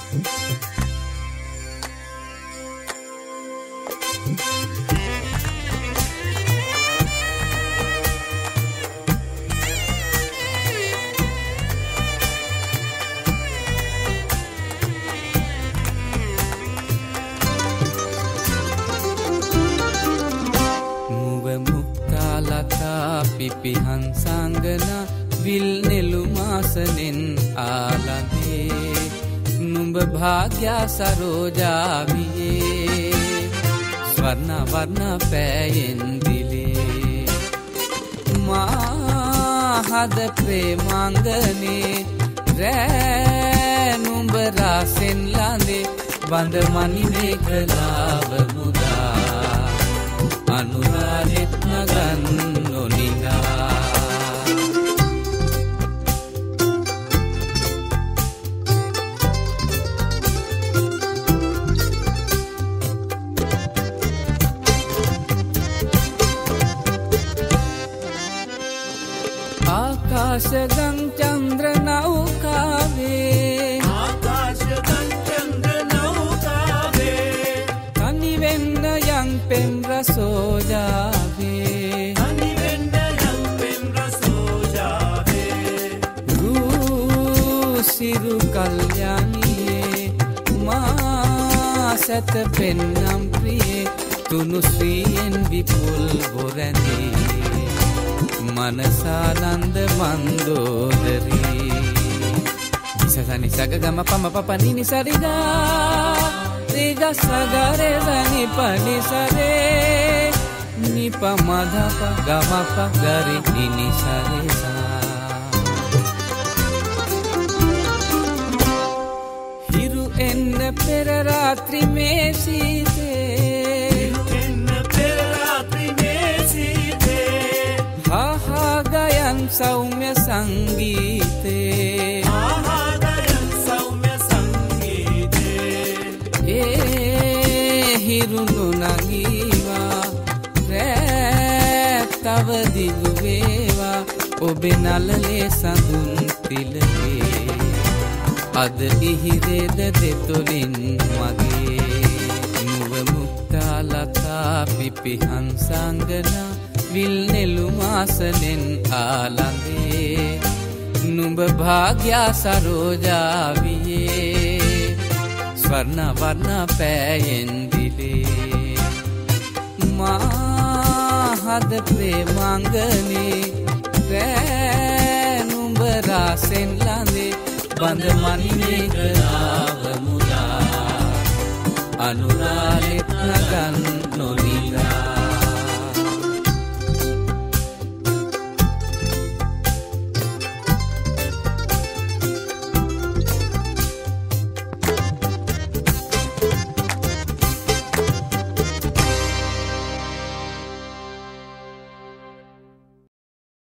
පිපිහන් සංගන විල් නෙළුමාසනෙන් ආලඳේ නුඹ භාග්‍යා සරෝජාවියේ ස්වර්ණ වර්ණ පෑයෙන් දිලේ මා හද ප්‍රේමාංගනේ රෑ නුඹ රාසෙන් ළඳේ වඳ මනිනේ කලාව මුදා අනුරාලෙත් නගන් आकाशगं चंद्र नौकावे आकाशगं चंद्र नौकावे कनिवेन्न यं पें रसोजावे कनिवेन्न यं पें रसोजावे रूसिरु कल्याणिये मा सत पेन्නම් प्रिये तुनु श्रीयेන් विपुल बोरने मनसानंद मंदोदरी निसनि सग गम पम पप नि सरिगा रिगा सगरे जनि पनि सरे नि प मध प गम प गरि नि सरे सा हिरु एन्न पेर रात्रि में सीते गायन सौम्य संगीते गायन सौम्य संगीते ए हिरुनु नगीवा रे तव दिगुवेवा ओबे नलले सඳුන් පිලේ අද ඉහිරේද දෙතොලින් මගේ නුව මුක්තා ලතා පිපිහන් සංගනා විල් නෙළුමාසනෙන් ආලඳේ නුඹ භාග්‍යා සරෝජාවියේ ස්වර්ණ වර්ණ පෑයෙන් දිලේ මා හද ප්‍රේමාංගනේ රෑ නුඹ රාසෙන් ළඳේ බඳ මනිනේ කලාව මුලා අනුරාලෙත් නගන් නොනිලා